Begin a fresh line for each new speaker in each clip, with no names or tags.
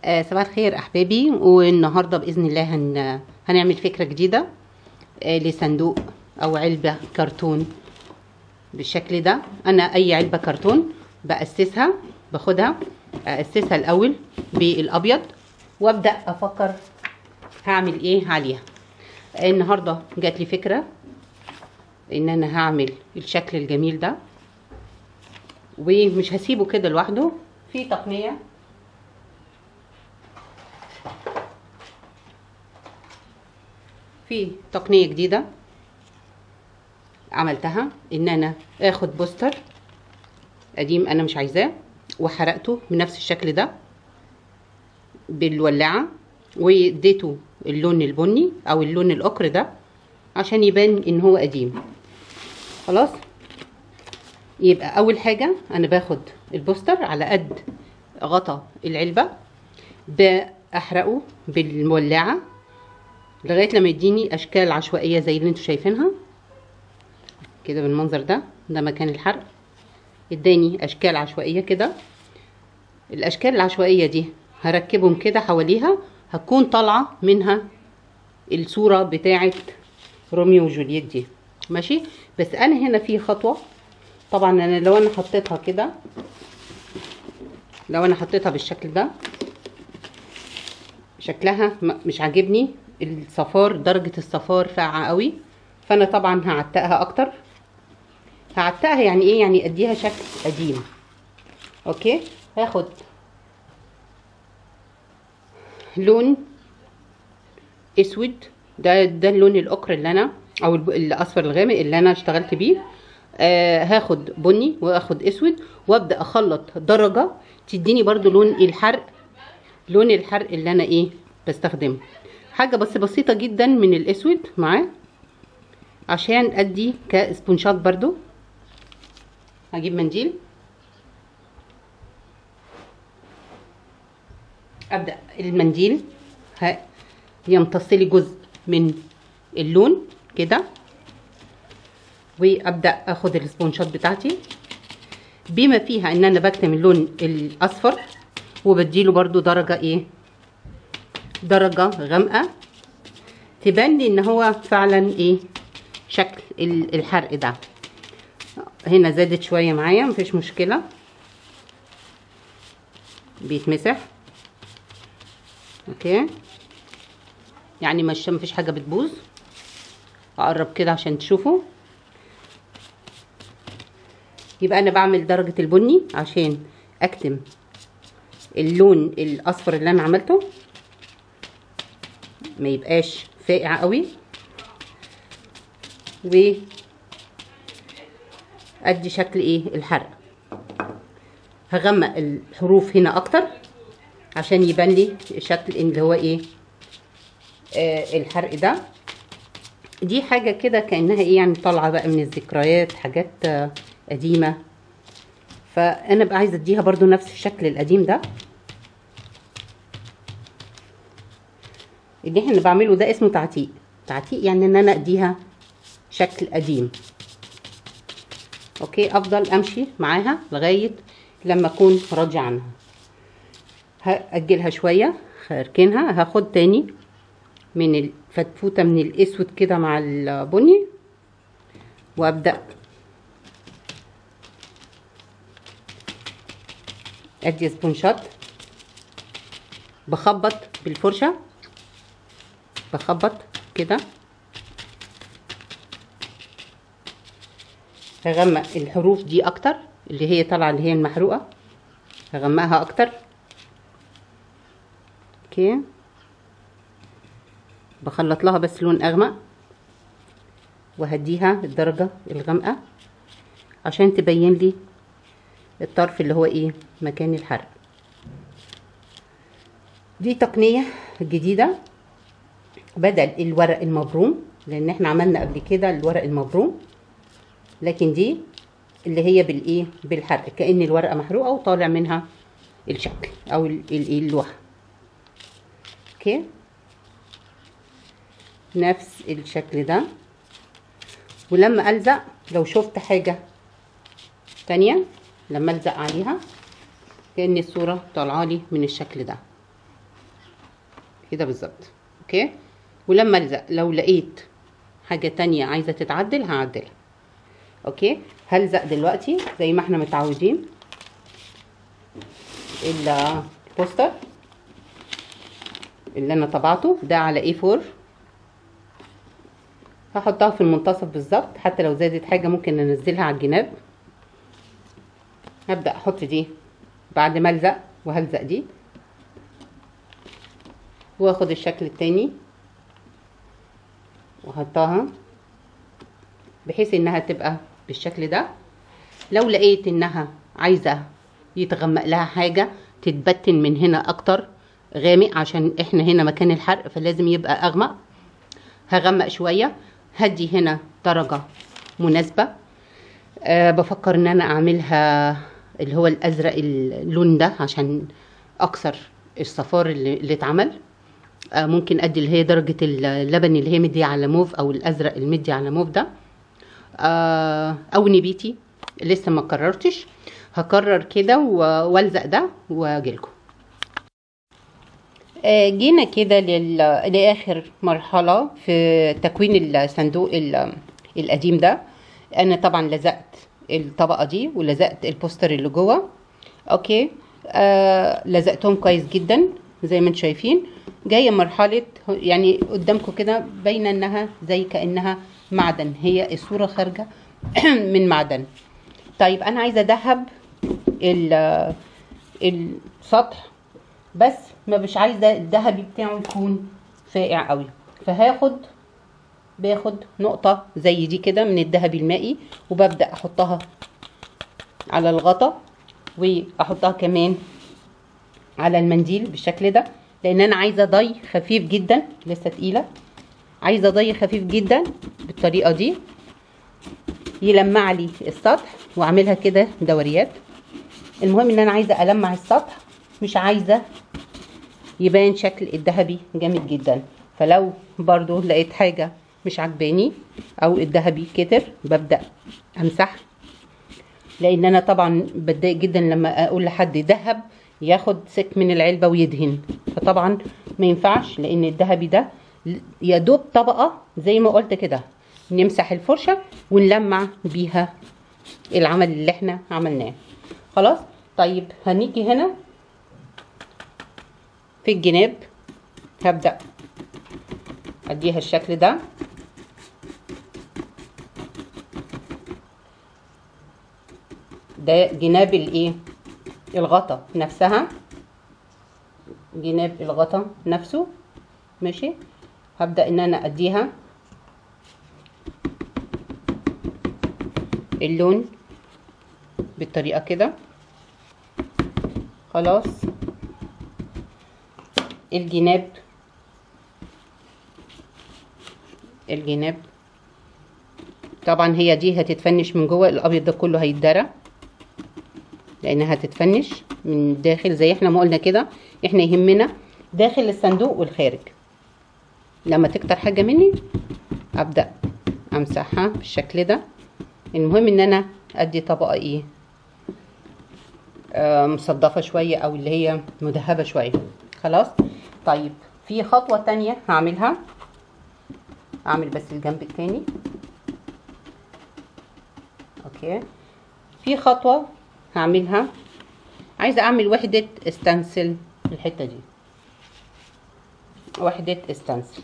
صباح الخير احبابي. والنهارده باذن الله هنعمل فكره جديده لصندوق او علبه كرتون بالشكل ده. انا اي علبه كرتون باسسها، باخدها اسسها الاول بالابيض وابدا افكر هعمل ايه عليها. النهارده جات لي فكره ان انا هعمل الشكل الجميل ده، ومش هسيبه كده لوحده. في تقنية جديدة عملتها، ان انا اخد بوستر قديم انا مش عايزاه وحرقته بنفس الشكل ده بالولاعة، واديته اللون البني او اللون الاقر ده عشان يبان ان هو قديم. خلاص، يبقى اول حاجة انا باخد البوستر على قد غطا العلبة، بحرقه بالولاعة لغايه لما يديني اشكال عشوائيه زي اللي انتوا شايفينها كده بالمنظر ده. ده مكان الحرق، اداني اشكال عشوائيه كده. الاشكال العشوائيه دي هركبهم كده حواليها، هتكون طالعه منها الصوره بتاعه روميو وجولييت دي، ماشي. بس انا هنا في خطوه، طبعا انا لو انا حطيتها كده، لو انا حطيتها بالشكل ده شكلها مش عاجبني، الصفار درجة الصفار فاقعة قوي، فانا طبعا هعتقها اكتر. هعتقها يعني ايه؟ يعني اديها شكل قديم. اوكي، هاخد لون اسود، ده اللون الاقر اللي انا او الاصفر الغامق اللي انا اشتغلت بيه. هاخد بني واخد اسود وابدا اخلط درجة تديني برضو لون الحرق، لون الحرق اللي انا ايه بستخدمه. حاجه بس بسيطه جدا من الاسود معاه عشان ادي كسبونشات. برضو هجيب منديل، ابدا المنديل يمتص لي جزء من اللون كده، وابدا اخد السبونشات بتاعتي بما فيها ان انا بكتم اللون الاصفر وبديله برضو درجه ايه، درجة غامقة تبان لي ان هو فعلا ايه شكل الحرق ده. هنا زادت شوية معايا، مفيش مشكلة، بيتمسح. اوكي، يعني مفيش حاجة بتبوظ. اقرب كده عشان تشوفوا. يبقى انا بعمل درجة البني عشان اكتم اللون الاصفر اللي انا عملته ما يبقاش فاقع قوي، وادي شكل ايه الحرق. هغمق الحروف هنا اكتر عشان يبان لي الشكل اللي هو ايه الحرق ده. دي حاجه كده كانها ايه يعني طالعه بقى من الذكريات، حاجات قديمه، فانا بقى عايزه اديها برضو نفس الشكل القديم ده. اللي احنا بعمله ده اسمه تعتيق. تعتيق يعني ان انا اديها شكل قديم. اوكي، افضل امشي معاها لغايه لما اكون راضيه عنها. هاجلها شويه، هركنها، هاخد تاني من الفتفوته من الاسود كده مع البني وابدا ادي سبونشات، بخبط بالفرشه، بخبط كده. هغمق الحروف دي اكتر، اللي هي طالعه اللي هي المحروقه، هغمقها اكتر. اوكي، بخلط لها بس لون اغمق وهديها الدرجه الغامقه عشان تبين لي الطرف اللي هو ايه مكان الحرق. دي تقنيه جديده بدل الورق المبروم، لان احنا عملنا قبل كده الورق المبروم، لكن دي اللي هي بالايه بالحرق، كأن الورقه محروقه وطالع منها الشكل او اللوحه. اوكي، نفس الشكل ده. ولما الزق لو شفت حاجه تانية لما الزق عليها كأن الصوره طالعه لي من الشكل ده. كده بالظبط. اوكي، ولما الزق لو لقيت حاجه تانية عايزه تتعدل هعدلها. اوكي، هلزق دلوقتي زي ما احنا متعودين البوستر اللي انا طبعته ده على A4. هحطها في المنتصف بالظبط، حتى لو زادت حاجه ممكن ننزلها على الجناب. هبدأ احط دي بعد ما الزق، وهلزق دي واخد الشكل التاني واحطها بحيث انها تبقى بالشكل ده. لو لقيت انها عايزة يتغمق لها حاجة تتبتن من هنا اكتر غامق، عشان احنا هنا مكان الحرق فلازم يبقى اغمق، هغمق شوية. هدي هنا درجة مناسبة. بفكر ان انا اعملها اللي هو الازرق اللون ده عشان اكسر الصفار اللي اتعمل. ممكن ادي اللي هي درجة اللبن اللي هي مدي على موف، او الازرق المدي على موف ده، او نبيتي. لسه ما قررتش، هقرر كده والزق ده واجيلكم. جينا كده لاخر مرحلة في تكوين الصندوق القديم ده. انا طبعا لزقت الطبقة دي ولزقت البوستر اللي جوه. اوكي، لزقتهم كويس جدا زي ما انتم شايفين. جايه مرحله يعني قدامكم كده باينه انها زي كانها معدن، هي الصوره خارجه من معدن. طيب انا عايزه اذهب السطح، بس ما مش عايزه الذهبي بتاعه يكون فاقع قوي، باخد نقطه زي دي كده من الذهبي المائي وببدا احطها على الغطا، واحطها كمان على المنديل بالشكل ده، لان انا عايزه ضي خفيف جدا. لسه تقيله، عايزه ضي خفيف جدا بالطريقه دي يلمع لي السطح، واعملها كده دوريات. المهم ان انا عايزه المع السطح، مش عايزه يبان شكل الذهبي جامد جدا. فلو برضو لقيت حاجه مش عجباني او الذهبي كتر ببدا امسح، لان انا طبعا بتضايق جدا لما اقول لحد ذهب ياخد سك من العلبه ويدهن، فطبعا ما ينفعش، لان الذهبي ده يا دوب طبقه زي ما قلت كده، نمسح الفرشه ونلمع بيها العمل اللي احنا عملناه. خلاص. طيب هنيجي هنا في الجناب، هبدا اديها الشكل ده. ده جناب الايه، الغطا نفسها، جناب الغطا نفسه. ماشي، هبدأ ان انا اديها اللون بالطريقة كده. خلاص. الجناب طبعا هي دي هتتفنش من جوه، الابيض ده كله هيتدرى لانها هتتفنش من الداخل زي احنا ما قلنا كده. احنا يهمنا داخل الصندوق والخارج. لما تكتر حاجه مني ابدا امسحها بالشكل ده. المهم ان انا ادي طبقه ايه، مصدفه شويه او اللي هي مدهبه شويه. خلاص. طيب في خطوه تانية هعملها، اعمل بس الجنب التاني. اوكي، في خطوه هعملها، عايزه اعمل وحده استنسل الحته دي، وحده استنسل.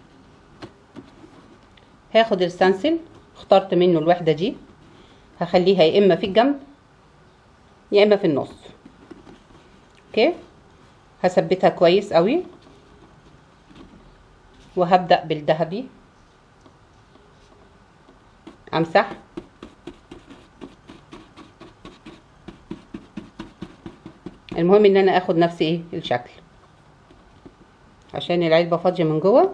هاخد الستانسل، اخترت منه الوحده دي، هخليها يا اما في الجنب يا اما في النص. اوكي، هثبتها كويس قوي وهبدا بالذهبي امسح. المهم ان انا اخد نفس ايه الشكل، عشان العلبه فاضيه من جوه.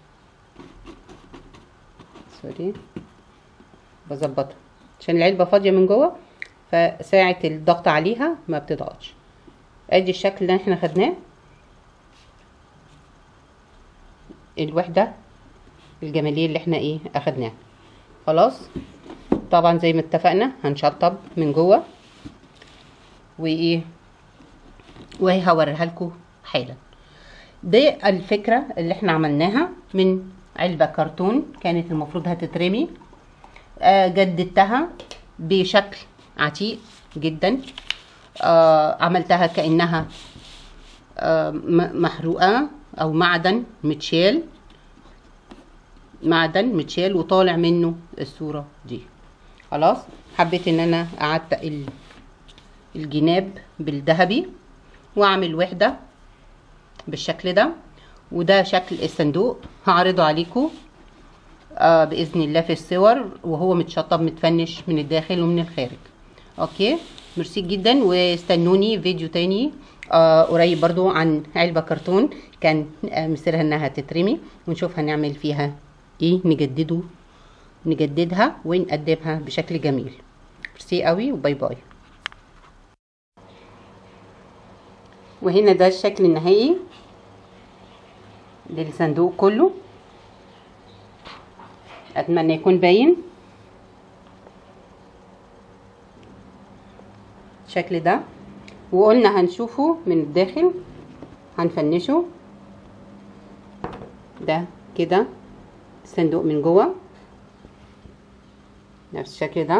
سوري، بظبطها عشان العلبه فاضيه من جوه، فساعه الضغط عليها ما بتضغطش. ادي الشكل اللي احنا خدناه، الوحده الجماليه اللي احنا ايه اخدناها. خلاص. طبعا زي ما اتفقنا هنشطب من جوه وايه، وهوريها لكم حالا. دي الفكرة اللي احنا عملناها من علبة كرتون كانت المفروض هتترمي. جددتها بشكل عتيق جدا. عملتها كأنها محروقة او معدن متشال، وطالع منه الصورة دي. خلاص حبيت ان انا اعتق الجناب بالذهبي واعمل وحدة بالشكل ده. وده شكل الصندوق، هعرضه عليكم باذن الله في الصور وهو متشطب متفنش من الداخل ومن الخارج. اوكي، ميرسي جدا، واستنوني فيديو تاني قريب برضو عن علبة كرتون كان مصيرها انها تترمي، ونشوف هنعمل فيها ايه، نجددها ونقدمها بشكل جميل. ميرسي قوي وباي باي. وهنا ده الشكل النهائي للصندوق كله، اتمنى يكون باين الشكل ده. وقلنا هنشوفه من الداخل، هنفنشه ده كده الصندوق من جوه نفس الشكل ده.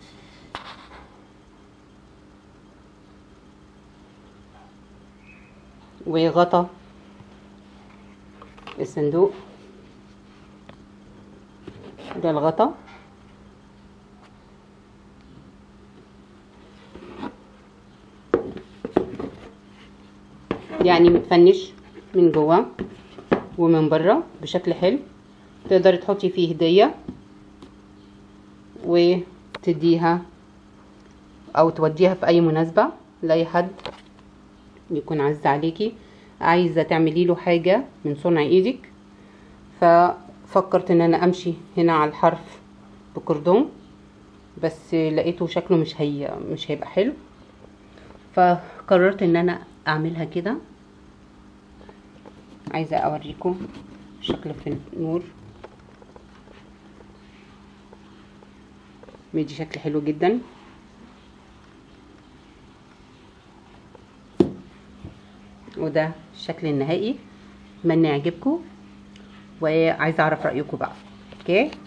وغطا الصندوق ده الغطا. يعني متفنش من جوه ومن بره بشكل حلو، تقدري تحطي فيه هدية وتديها او توديها في اي مناسبة لاي حد يكون عز عليكي، عايزة تعملي له حاجة من صنع ايدك. ففكرت ان انا امشي هنا على الحرف بكردون، بس لقيته شكله مش هيبقى حلو، فقررت ان انا اعملها كده. عايزة اوريكم شكله في النور، بيدي شكل حلو جدا. وده الشكل النهائي، اتمنى يعجبكم، وعايزه اعرف رايكم بقى. اوكي.